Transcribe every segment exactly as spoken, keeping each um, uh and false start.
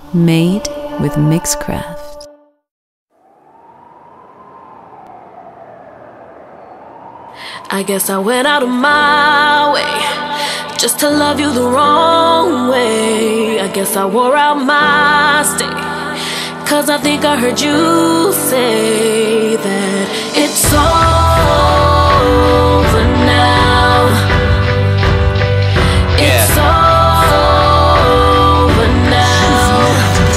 Made with Mixcraft. I guess I went out of my way just to love you the wrong way. I guess I wore out my stay, 'cause I think I heard you say that it's over now. It's over now.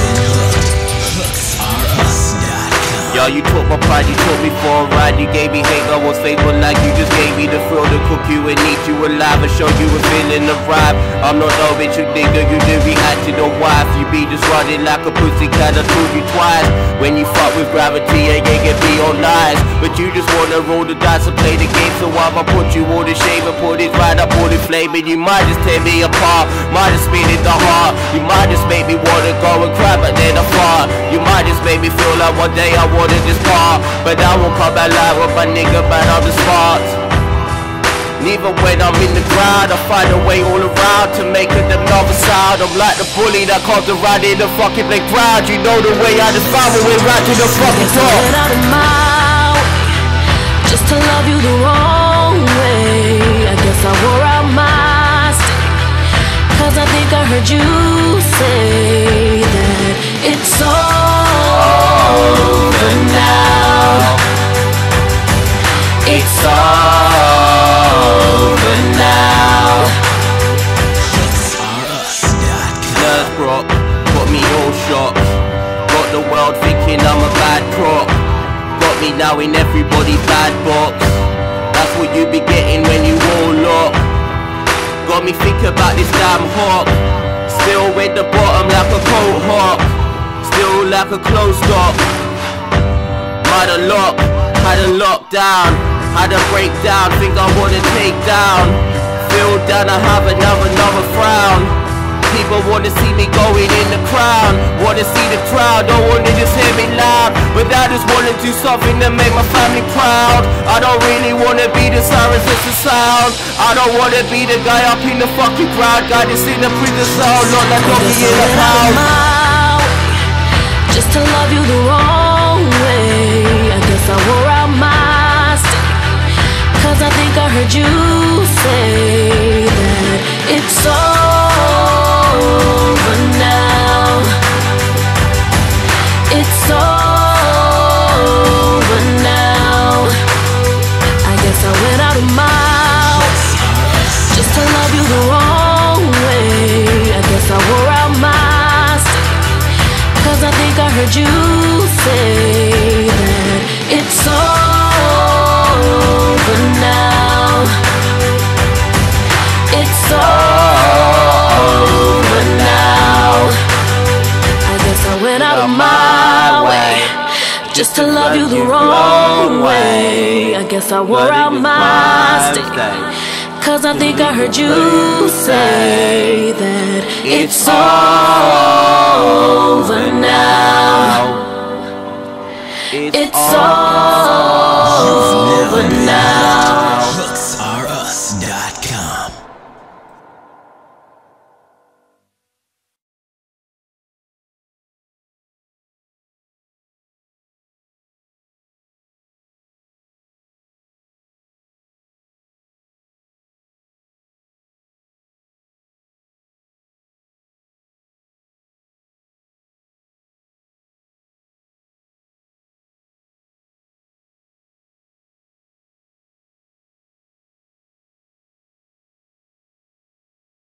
Yo, you took my pride, you took me for a ride. You gave me hate, I was faithful like you just gave me the thrill to cook you and eat you alive and show you a feeling of vibe. I'm not no bitch, you nigga, you didn't react to the wife. You be just running like a pussy cat, I told you twice. When you fuck with gravity, yeah, yeah, get be all nice. But you just wanna roll the dice and play the game, so I'ma put you all to shame and put it right up all the flame. And you might just tear me apart, might just spin it the heart. You might just make me wanna go and cry, but then I fart. You might just make me feel like one day I wanna just part, but I won't come back live with my nigga, but I'm the smart. And even when I'm in the crowd, I find a way all around to make it another sound. I'm like the bully that comes around in the fucking big crowd. You know the way I just found my way right to the fucking top. I went out of my way just to love you the wrong way. I guess I wore out my stay, 'cause I think I heard you say that it's over now. It's over now. Nerves broke, got me all shocked. Got the world thinking I'm a bad crop. Got me now in everybody's bad box. That's what you be getting when you all lock. Got me thinking about this damn hawk. Still with the bottom like a cold hawk. Still like a closed stop. Had a lock, had a lockdown, had a breakdown, think I wanna take down. Feel down, I have another, another frown. People wanna see me going in the crown, wanna see the crowd, don't wanna just hear me loud. But I just wanna do something to make my family proud. I don't really wanna be the sirens, just the sound. I don't wanna be the guy up in the fucking crowd, guy that's in the prison cell, not that doggy in the house. Just to love you the wrong way. I guess I wore out my stay, 'cause I think I heard you say that it's over now. It's over now. I guess I went out of my way just to love you the wrong way. I guess I wore out my stay, 'cause I think I heard you say that it's over now. It's over now. I guess I went out of my way just to love you the wrong way. I guess I wore out my stay, 'cause I think I heard you say that it's over.